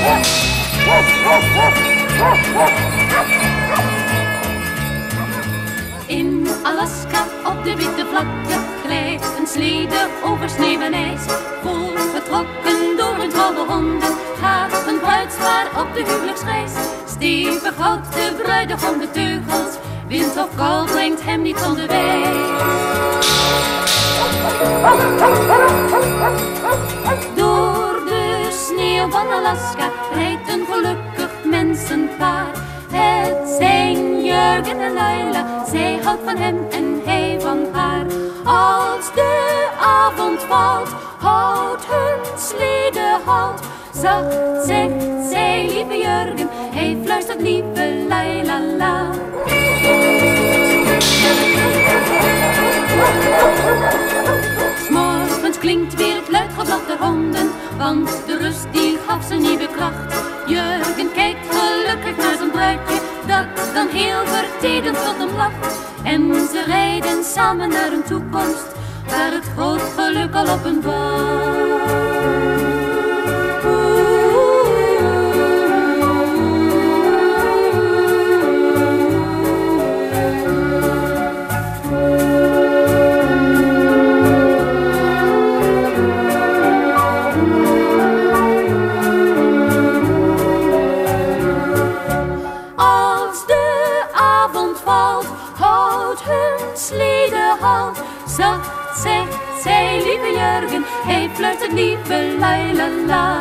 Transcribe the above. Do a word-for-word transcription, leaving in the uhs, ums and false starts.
In Alaska op de witte vlakte glijdt een slede over sneeuw en ijs. Vol getrokken door een trouwe honden gaat een bruidspaar op de huwelijksreis. Stevig houdt de bruidegom de teugels, wind of kou brengt hem niet van de wei. Door de sneeuw van Alaska rijdt een gelukkig mensenpaar. Het zijn Jurgen en Laila, zij houdt van hem en hij van haar. Als de avond valt, houdt hun slede halt. Zacht zegt zij, lieve Jurgen, hij fluistert, lieve Laila la. 'S Morgens klinkt weer het luid geblaf der honden, want de rust die gaf ze nieuwe kracht. Jurgen kijkt gelukkig naar zijn bruidje, dat dan heel vertedend tot hem lacht. En ze rijden samen naar een toekomst, waar het groot geluk al op hen wacht. Slede halt, zacht zegt zij, lieve Jurgen, hij fluistert, lieve Laila la.